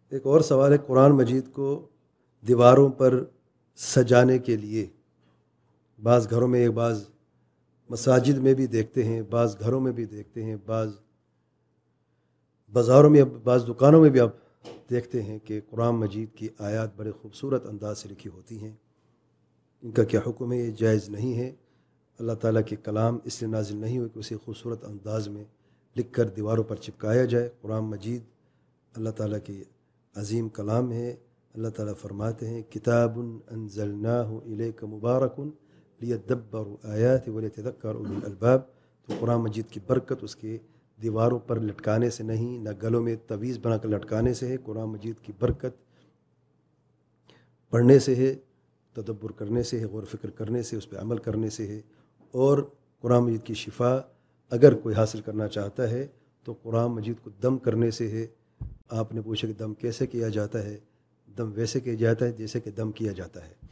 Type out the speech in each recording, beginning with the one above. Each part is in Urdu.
ایک اور سوال ہے، قرآن مجید کو دیواروں پر سجانے کے لیے بعض گھروں میں، بعض مساجد میں بھی دیکھتے ہیں، بعض گھروں میں بھی دیکھتے ہیں، بعض بازاروں میں، بعض دکانوں میں بھی آپ دیکھتے ہیں کہ قرآن مجید کی آیات بڑے خوبصورت انداز سے لکھی ہوتی ہیں۔ ان کا کیا حکم ہے؟ یہ جائز نہیں ہے۔ اللہ تعالیٰ کے کلام اس لیے نازل نہیں ہوئے کہ اسے خوبصورت انداز میں لکھ کر دیواروں پر چپکایا جائے۔ قرآن مجید اللہ تعالیٰ کی عظیم کلام ہے۔ اللہ تعالیٰ فرماتے ہیں کتاب انزلناہ الیک مبارک لیدبروا آیات ولیتذکر اولو الالباب۔ تو قرآن مجید کی برکت اس کے دیواروں پر لٹکانے سے نہیں، نہ گلوں میں تعویذ بنا کر لٹکانے سے ہے۔ قرآن مجید کی برکت پڑھنے سے ہے، تدبر کرنے سے ہے، غور و فکر کرنے سے، اس پہ عمل کرنے سے ہے۔ اور قرآن مجید کی شفا اگر کوئی حاصل کرنا چاہتا ہے تو قرآن مجید کو دم کرنے سے ہے۔ آپ نے پوچھا کہ دم کیسے کیا جاتا ہے؟ دم ویسے کیا جاتا ہے جیسے کہ دم کیا جاتا ہے۔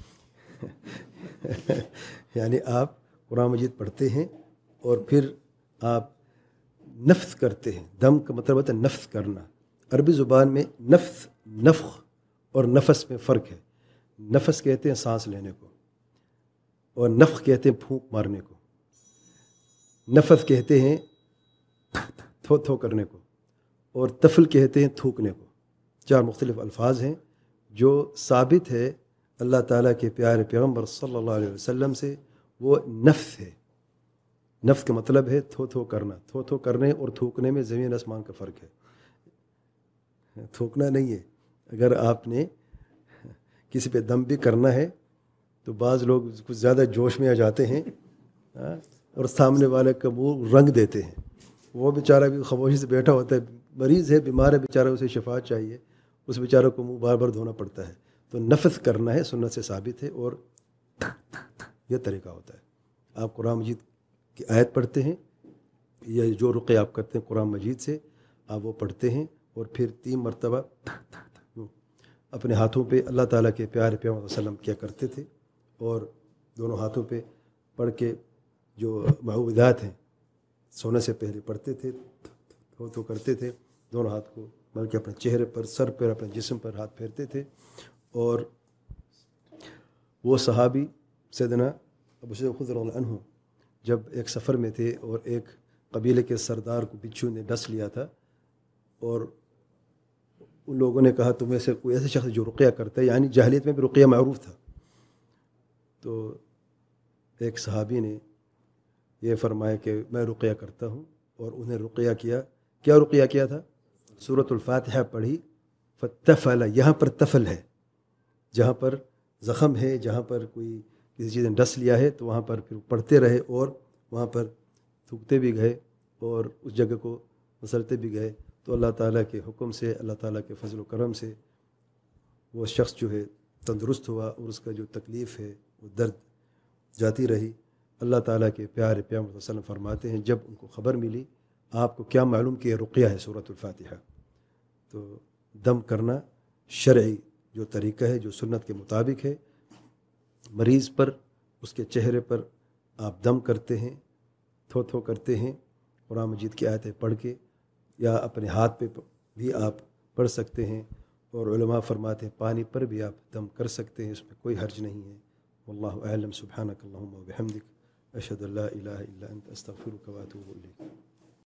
یعنی آپ قرآن مجید پڑھتے ہیں اور پھر آپ نفث کرتے ہیں۔ دم کا مطلب ہوتا ہے نفث کرنا۔ عربی زبان میں نفث، نفخ اور نفس میں فرق ہے۔ نفس کہتے ہیں سانس لینے کو، اور نفخ کہتے ہیں پھونک مارنے کو۔ نفس کہتے ہیں تھو تھو کرنے کو، اور تفل کہتے ہیں تھوکنے کو۔ چار مختلف الفاظ ہیں جو ثابت ہے اللہ تعالیٰ کے پیارے پیغمبر صلی اللہ علیہ وسلم سے، وہ نفس ہے۔ نفس کا مطلب ہے تھو تھو کرنا۔ تھو تھو کرنے اور تھوکنے میں زمین آسمان کا فرق ہے۔ تھوکنا نہیں ہے۔ اگر آپ نے کسی پہ دم بھی کرنا ہے تو بعض لوگ کچھ زیادہ جوش میں آ جاتے ہیں اور سامنے والے کا منہ رنگ دیتے ہیں۔ وہ بیچارہ بھی خاموشی سے بیٹھا ہوتا ہے، مریض ہے، بیمار ہے بیچارہ، اسے شفا چاہیے، اس بیچارے کو منہ بار بار دھونا پڑتا ہے۔ تو نفث کرنا ہے، سنت سے ثابت ہے، اور یہ طریقہ ہوتا ہے۔ آپ قرآن مجید کی آیت پڑھتے ہیں یا جو رقیہ آپ کرتے ہیں قرآن مجید سے، آپ وہ پڑھتے ہیں اور پھر 3 مرتبہ اپنے ہاتھوں پہ اللہ تعالیٰ کے پیارے پیغمبر صلی اللہ علیہ وسلم کیا کرتے تھے، اور دونوں ہاتھوں پہ پڑھ کے جو معوذات ہیں سونے سے پہلے پڑھتے تھے، تو کرتے تھے، دونوں ہاتھ کو بلکہ اپنے چہرے پر، سر پر، اپنے جسم پر ہاتھ پھیرتے تھے۔ اور وہ صحابی سیدنا ابو سعید خدری رضی اللہ عنہ جب ایک سفر میں تھے اور ایک قبیلے کے سردار کو بچھو نے ڈس لیا تھا، اور ان لوگوں نے کہا تمہیں سے کوئی ایسا شخص جو رقیہ کرتا ہے، یعنی جاہلیت میں بھی رقیہ معروف تھا۔ تو ایک صحابی نے یہ فرمایا کہ میں رقیہ کرتا ہوں، اور انہیں رقیہ کیا۔ کیا رقیہ کیا تھا؟ سورۃ الفاتحہ پڑھی، فتفل، یہاں پر تفل ہے، جہاں پر زخم ہے، جہاں پر کوئی کسی چیز نے ڈس لیا ہے، تو وہاں پر پھر پڑھتے رہے، اور وہاں پر تھوکتے بھی گئے اور اس جگہ کو مسلتے بھی گئے۔ تو اللہ تعالیٰ کے حکم سے، اللہ تعالیٰ کے فضل و کرم سے وہ شخص جو ہے تندرست ہوا، اور اس کا جو تکلیف ہے وہ درد جاتی رہی۔ اللہ تعالیٰ کے پیارے پیغمبر صلی اللہ علیہ وسلم فرماتے ہیں جب ان کو خبر ملی، آپ کو کیا معلوم کہ یہ رقیہ ہے سورۃ الفاتحہ؟ تو دم کرنا شرعی جو طریقہ ہے، جو سنت کے مطابق ہے، مریض پر، اس کے چہرے پر آپ دم کرتے ہیں، تھو تھو کرتے ہیں، قرآن مجید کی آیتیں پڑھ کے، یا اپنے ہاتھ پہ بھی آپ پڑھ سکتے ہیں، اور علماء فرماتے ہیں پانی پر بھی آپ دم کر سکتے ہیں، اس میں کوئی حرج نہیں ہے۔ واللہ اعلم۔ سبحانک اللہم و بحمدک، اشہد ان لا الہ الا انت، استغفرک و اتوب الیک۔